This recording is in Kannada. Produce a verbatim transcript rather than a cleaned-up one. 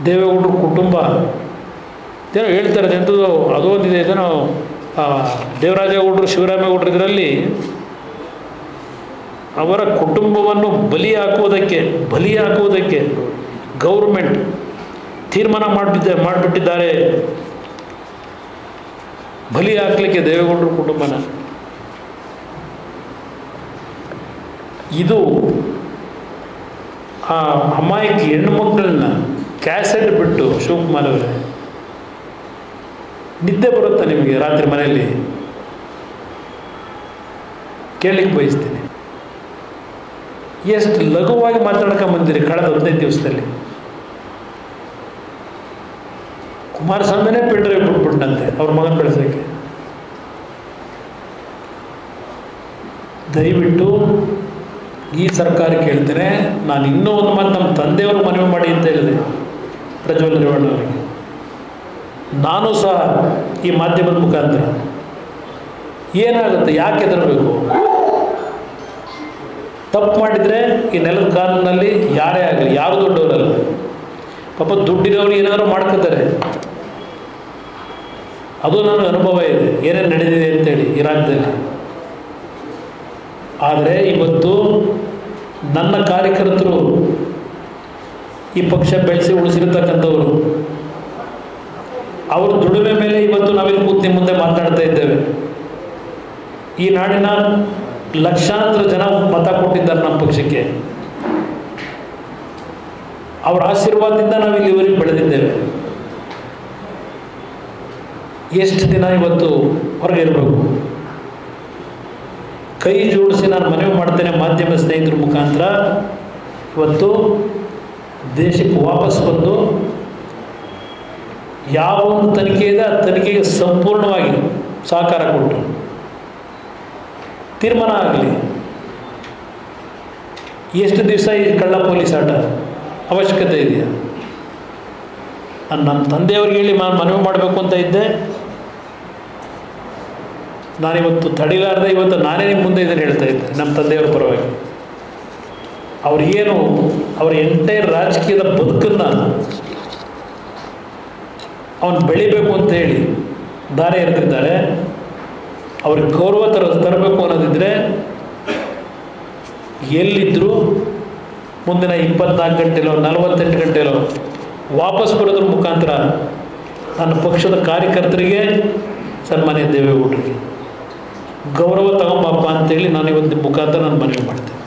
ದೇವೇಗೌಡರ ಕುಟುಂಬ ಏನೋ ಹೇಳ್ತಾರೆ ಎಂಥದ್ದು ಅದೊಂದಿದೆ ಏನೋ ದೇವರಾಜೇಗೌಡರು ಶಿವರಾಮೇಗೌಡರು ಇದರಲ್ಲಿ ಅವರ ಕುಟುಂಬವನ್ನು ಬಲಿ ಹಾಕುವುದಕ್ಕೆ ಬಲಿ ಹಾಕುವುದಕ್ಕೆ ಗೌರ್ಮೆಂಟ್ ತೀರ್ಮಾನ ಮಾಡಿಬಿದ್ದ ಮಾಡಿಬಿಟ್ಟಿದ್ದಾರೆ. ಬಲಿ ಹಾಕಲಿಕ್ಕೆ ದೇವೇಗೌಡರ ಕುಟುಂಬನ. ಇದು ಆ ಅಮಾಯಕಿ ಹೆಣ್ಣುಮಕ್ಕಳನ್ನ ಕ್ಯಾಸೆಟ್ ಬಿಟ್ಟು ಶಿವಕುಮಾರ್ ಅವರೇ ನಿದ್ದೆ ಬರುತ್ತಾ ನಿಮಗೆ ರಾತ್ರಿ ಮನೆಯಲ್ಲಿ? ಕೇಳಲಿಕ್ಕೆ ಬಯಸ್ತೀನಿ. ಎಷ್ಟು ಲಘುವಾಗಿ ಮಾತಾಡ್ಕೊಂಬಂದಿರಿ ಕಳೆದ ಹದಿನೈದು ದಿವಸದಲ್ಲಿ. ಕುಮಾರಸ್ವಾಮಿನೇ ಪಿಂಡ್ರೆ ಬಿಟ್ಬಿಟ್ಟಂತೆ ಅವ್ರ ಮಗನ ಬೆಳೆಸೋಕ್ಕೆ. ದಯವಿಟ್ಟು ಈ ಸರ್ಕಾರ ಕೇಳ್ತೇನೆ. ನಾನು ಇನ್ನೂ ಒಂದು ಮಾತು ನಮ್ಮ ತಂದೆಯವರು ಮನವಿ ಮಾಡಿ ಅಂತ ಹೇಳಿದೆ ಪ್ರಜ್ವಲ್ ರೇವಣ್ಣವರಿಗೆ. ನಾನು ಸಹ ಈ ಮಾಧ್ಯಮದ ಮುಖಾಂತರ ಏನಾಗುತ್ತೆ, ಯಾಕೆ ಹೆದರಬೇಕು? ತಪ್ಪು ಮಾಡಿದರೆ ಈ ನೆಲದ ಕಾನೂನಲ್ಲಿ ಯಾರೇ ಆಗಲಿ, ಯಾರು ದೊಡ್ಡವರಲ್ಲ. ಪಾಪ ದುಡ್ಡಿನವರು ಏನಾದರೂ ಮಾಡ್ಕೋತಾರೆ. ಅದು ನನ್ನ ಅನುಭವ ಇದೆ, ಏನೇನು ನಡೆದಿದೆ ಅಂತೇಳಿ ಈ ರಾಜ್ಯದಲ್ಲಿ. ಆದರೆ ಇವತ್ತು ನನ್ನ ಕಾರ್ಯಕರ್ತರು ಈ ಪಕ್ಷ ಬೆಳೆಸಿ ಉಳಿಸಿರ್ತಕ್ಕಂಥವರು, ಅವ್ರ ದುಡಿಮೆ ಮೇಲೆ ಇವತ್ತು ನಾವಿಲ್ಲಿ ಕೂತು ನಿಮ್ಮ ಮುಂದೆ ಮಾತನಾಡ್ತಾ ಇದ್ದೇವೆ. ಈ ನಾಡಿನ ಲಕ್ಷಾಂತರ ಜನ ಮತ ಕೊಟ್ಟಿದ್ದಾರೆ ನಮ್ಮ ಪಕ್ಷಕ್ಕೆ. ಅವರ ಆಶೀರ್ವಾದದಿಂದ ನಾವು ಇಲ್ಲಿವರೆಗೆ ಬೆಳೆದಿದ್ದೇವೆ. ಎಷ್ಟು ದಿನ ಇವತ್ತು ಹೊರಗೆ ಇರಬೇಕು? ಕೈ ಜೋಡಿಸಿ ನಾನು ಮನವಿ ಮಾಡ್ತೇನೆ ಮಾಧ್ಯಮ ಸ್ನೇಹಿತರ ಮುಖಾಂತರ, ಇವತ್ತು ದೇಶಕ್ಕೆ ವಾಪಸ್ ಬಂದು ಯಾವ ಒಂದು ತನಿಖೆ ಇದೆ ಆ ತನಿಖೆಗೆ ಸಂಪೂರ್ಣವಾಗಿ ಸಹಕಾರ ಕೊಟ್ಟು ತೀರ್ಮಾನ ಆಗಲಿ. ಎಷ್ಟು ದಿವಸ ಈ ಕಳ್ಳ ಪೊಲೀಸ್ ಆಟ ಅವಶ್ಯಕತೆ ಇದೆಯಾ? ನಾನು ನಮ್ಮ ತಂದೆಯವ್ರಿಗೆ ಹೇಳಿ ನಾನು ಮನವಿ ಮಾಡಬೇಕು ಅಂತ ಇದ್ದೆ. ನಾನಿವತ್ತು ತಡಿಲಾರದೆ ಇವತ್ತು ನಾನೇ ನಿಮ್ಮ ಮುಂದೆ ಇದನ್ನು ಹೇಳ್ತಾ ಇದ್ದೆ ನಮ್ಮ ತಂದೆಯವರ ಪರವಾಗಿ. ಅವ್ರಿಗೇನು ಅವರ ಎಂಟೈರ್ ರಾಜಕೀಯದ ಬದುಕನ್ನು ಅವನು ಬೆಳಿಬೇಕು ಅಂತ ಹೇಳಿ ದಾರಿ ಎರೆದಿದ್ದಾರೆ. ಅವ್ರಿಗೆ ಗೌರವ ತರ ತರಬೇಕು ಅನ್ನೋದಿದ್ದರೆ ಎಲ್ಲಿದ್ದರೂ ಮುಂದಿನ ಇಪ್ಪತ್ನಾಲ್ಕು ಗಂಟೆಲೋ ನಲವತ್ತೆಂಟು ಗಂಟೆಲೋ ವಾಪಸ್ ಬರೋದ್ರ ಮುಖಾಂತರ ನನ್ನ ಪಕ್ಷದ ಕಾರ್ಯಕರ್ತರಿಗೆ, ಸನ್ಮಾನ್ಯ ದೇವೇಗೌಡರಿಗೆ ಗೌರವ ತಗೊಂಬಪ್ಪ ಅಂತೇಳಿ ನಾನು ಇವತ್ತು ಮುಖಾಂತರ ನಾನು ಮನವಿ ಮಾಡ್ತೇನೆ.